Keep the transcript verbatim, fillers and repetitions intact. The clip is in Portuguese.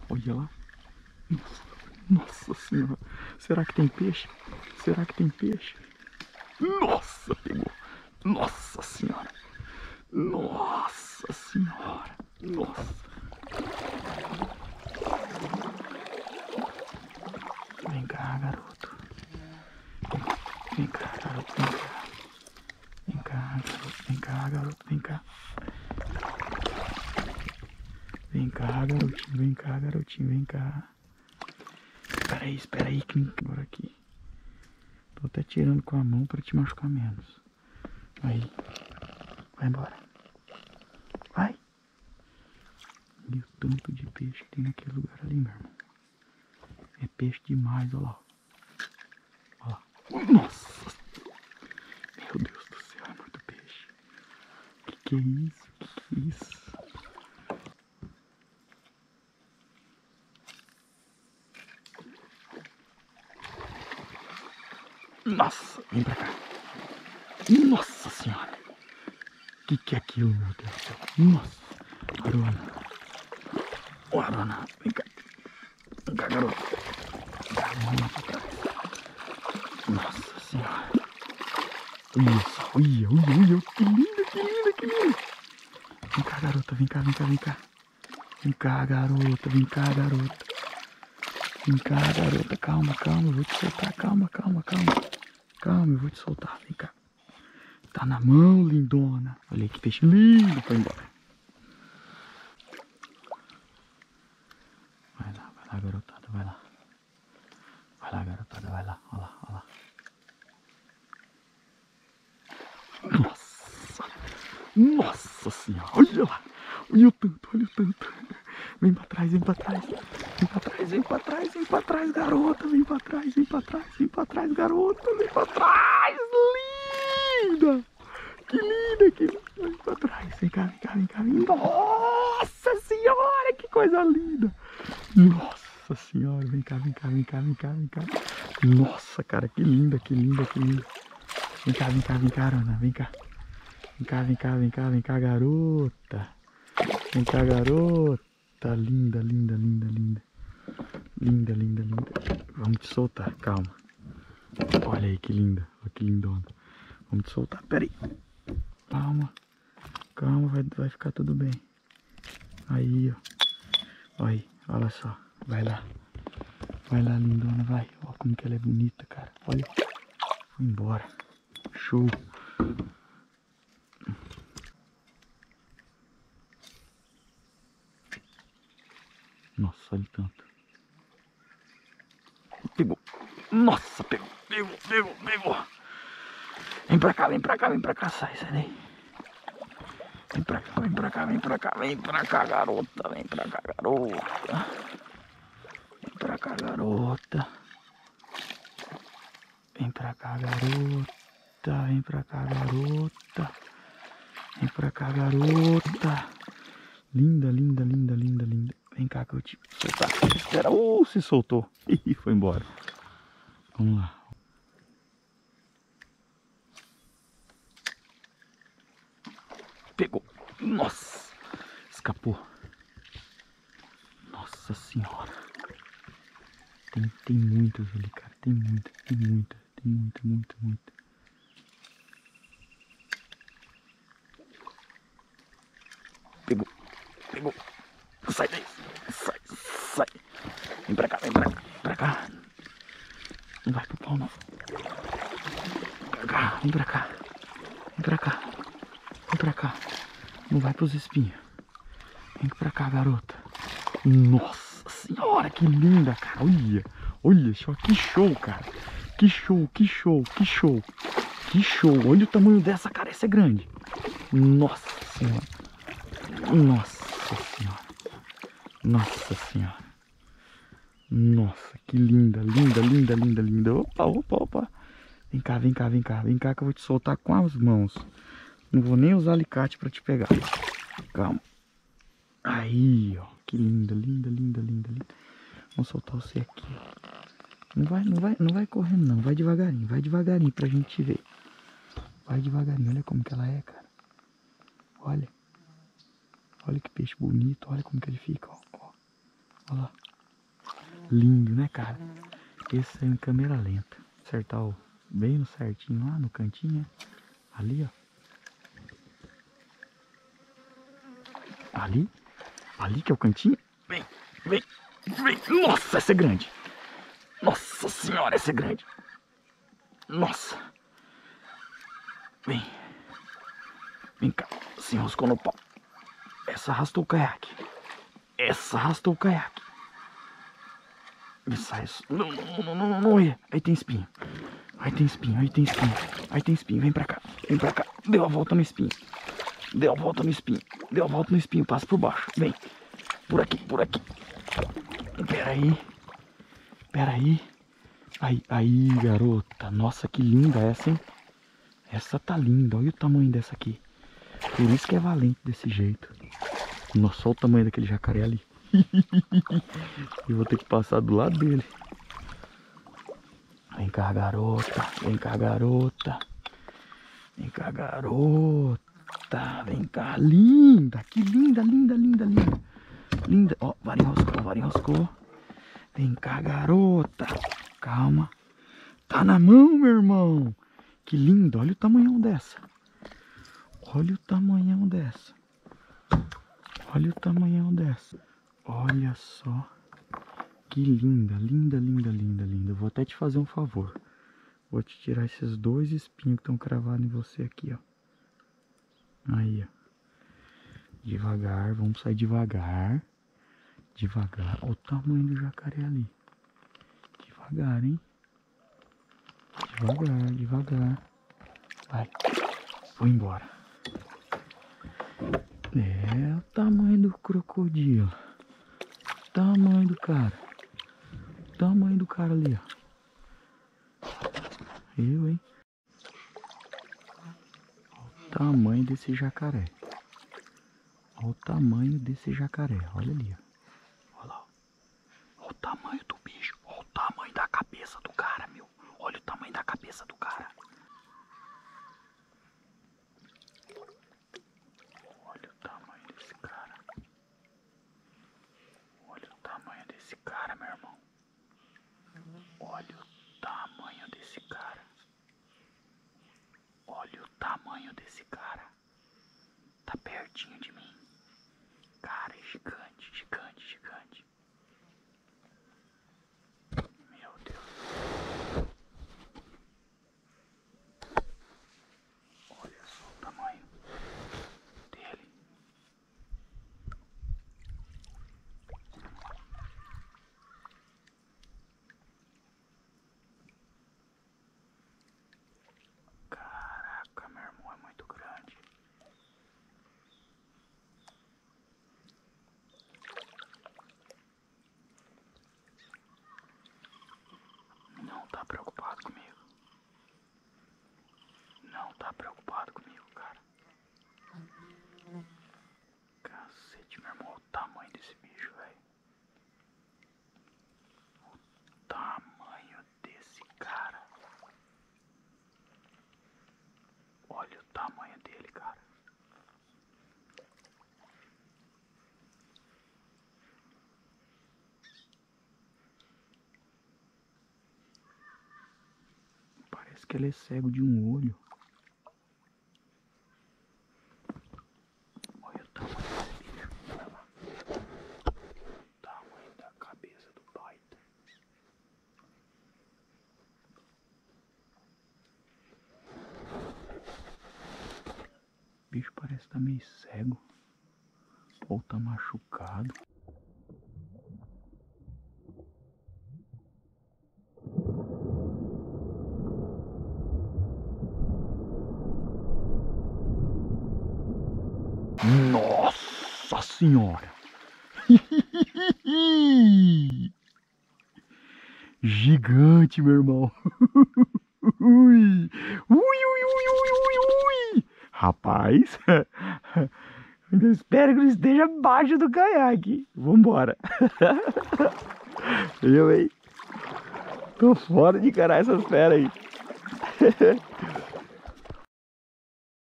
Olha lá. Nossa, nossa senhora. Será que tem peixe? Será que tem peixe? Nossa, pegou. Nossa senhora. Nossa senhora. Nossa. Vem cá, garoto. Vem cá, garoto. Vem cá. Vem cá, garoto. Vem cá, garoto. Vem cá. Vem cá, garotinho. Vem cá, garotinho. Vem cá. Espera aí, espera aí. Agora aqui. Tô até tirando com a mão pra te machucar menos. Aí. Vai embora. Vai. E o tanto de peixe que tem naquele lugar ali, meu irmão. É peixe demais, olha lá. Olha lá. Nossa. Meu Deus do céu, é muito peixe. Que que é isso? Que que é isso? Nossa, vem pra cá. Nossa senhora. Que que é aquilo, meu Deus do céu? Nossa. Arona. Ô, Arona, vem cá. Vem cá, garoto. Vem cá, vamos lá pra trás. Nossa senhora. Olha só, olha, olha, olha. Que linda, que linda, que linda. Vem cá, garota, vem cá, vem cá, vem cá. Vem cá, garota, vem cá, garota. Vem cá, garota, calma, calma, eu vou te soltar, calma, calma, calma. Calma, eu vou te soltar, vem cá. Tá na mão, lindona. Olha aí que peixe lindo, foi embora. Vai lá, vai lá, garotada, vai lá. Vai lá, garotada, vai lá, olha lá, olha lá. Nossa, nossa senhora, olha lá. Olha o tanto, olha o tanto. Vem pra trás, vem pra trás. Vem pra trás, vem pra trás, vem pra trás, garota. Vem pra trás, vem pra trás, vem pra trás, garota. Vem pra trás, linda. Que linda, que linda. Vem pra trás, vem cá, vem cá, vem cá. Vem. Nossa senhora, que coisa linda. Nossa senhora, vem cá, vem cá, vem cá, vem cá, vem cá. Nossa, cara, que linda, que linda, que linda. Vem cá, vem cá, vem cá, Ana, vem cá. Vem cá, vem cá, vem cá, vem cá, garota. Vem cá, garota. Linda, linda, linda, linda. Linda, linda, linda. Vamos te soltar, calma. Olha aí que linda, olha que lindona. Vamos te soltar, pera aí. Calma, calma, vai, vai ficar tudo bem. Aí, ó. Aí, olha só. Vai lá. Vai lá, lindona, vai. Olha como que ela é bonita, cara. Olha. Foi embora. Show. Nossa, olha o tanto. Pegou. Nossa, pegou, pegou, pegou, pegou. Vem pra cá, vem pra cá, vem pra cá, sai, sai daí. Vem pra cá, vem pra cá, vem pra cá, vem pra cá, garota. Vem pra cá, garota. Vem pra cá, garota. Vem pra cá, garota. Vem pra cá, garota. Vem pra cá, garota. Linda, linda, linda, linda, linda. Vem cá que eu te soltar. Espera. Uh, se soltou. Ih, foi embora. Vamos lá. Pegou. Nossa. Escapou. Nossa senhora. Tem, tem muitas ali, cara. Tem muita, tem muita, tem muita, muita, muita. Pegou. Pegou. Sai daí. Sai, sai. Vem pra cá, vem pra cá. Vem pra cá. Não vai pro pau, não. Vem pra cá, vem pra cá. Vem pra cá. Vem pra cá. Não vai pros espinhos. Vem pra cá, garota. Nossa senhora, que linda, cara. Olha. Olha só, que show, cara. Que show, que show, que show. Que show. Olha o tamanho dessa, cara. Essa é grande. Nossa senhora. Nossa senhora. Nossa senhora. Nossa, que linda, linda, linda, linda, linda. Opa, opa, opa. Vem cá, vem cá, vem cá. Vem cá que eu vou te soltar com as mãos. Não vou nem usar alicate pra te pegar. Calma. Aí, ó. Que linda, linda, linda, linda, linda. Vamos soltar você aqui, ó. Não vai, não vai, não vai correndo não. Vai devagarinho, vai devagarinho pra gente ver. Vai devagarinho. Olha como que ela é, cara. Olha. Olha que peixe bonito. Olha como que ele fica, ó. Olha lá. Lindo, né, cara? Esse é em câmera lenta. Acertar o bem no certinho lá no cantinho. Ali, ó. Ali. Ali que é o cantinho. Vem, vem, vem. Nossa, essa é grande. Nossa senhora, essa é grande. Nossa. Vem. Vem cá. Se enroscou no pau. Essa arrastou o caiaque. Essa arrastou o caiaque. Sai. Não, não, não, não, não. Aí tem espinho. Aí tem espinho, aí tem espinho. Aí tem espinho. Vem pra cá. Vem pra cá. Deu a volta no espinho. Deu a volta no espinho. Deu a volta no espinho. Passa por baixo. Vem. Por aqui, por aqui. Pera aí. Pera aí. Aí, aí, garota. Nossa, que linda essa, hein? Essa tá linda. Olha o tamanho dessa aqui. Por isso que é valente desse jeito. Nossa, olha o tamanho daquele jacaré ali. Eu vou ter que passar do lado dele. Vem cá, garota. Vem cá, garota. Vem cá, garota. Vem cá. Linda. Que linda, linda, linda, linda. Linda. Ó, oh, vara enroscou, vara enroscou. Vem cá, garota. Calma. Tá na mão, meu irmão. Que lindo. Olha o tamanhão dessa. Olha o tamanhão dessa. Olha o tamanhão dessa. Olha só. Que linda, linda, linda, linda, linda. Eu vou até te fazer um favor. Vou te tirar esses dois espinhos que estão cravados em você aqui, ó. Aí, ó. Devagar, vamos sair devagar. Devagar. Olha o tamanho do jacaré ali. Devagar, hein? Devagar, devagar. Vai. Vou embora. É o tamanho do crocodilo. O tamanho do cara. O tamanho do cara ali, ó. Eu, hein? Olha o tamanho desse jacaré. Olha o tamanho desse jacaré. Olha ali, ó. Olha lá. Olha o tamanho do bicho. Olha o tamanho da cabeça do cara, meu. Olha o tamanho da cabeça do cara. Olha o tamanho desse cara. Olha o tamanho desse cara, meu irmão. Olha o tamanho desse cara. Olha o tamanho desse cara. Tá pertinho de mim. Cara, é gigante, gigante, gigante. Meu Deus. Olha só o tamanho dele. Caraca, meu irmão, é muito grande. Não tá preocupado comigo. Não tá preocupado comigo, cara. Cacete, meu irmão, olha o tamanho desse bicho, velho. O tamanho desse cara. Olha o tamanho dele, cara. Parece que ele é cego de um olho. Olha o tamanho desse bicho. Olha lá. O tamanho da cabeça do baita. O bicho parece estar meio cego. Ou tá machucado. Nossa senhora! Gigante, meu irmão! Ui, ui, ui, ui, ui, ui, ui. Rapaz, eu espero que ele esteja abaixo do caiaque. Vambora! Eu, hein? Tô fora de encarar essas feras aí.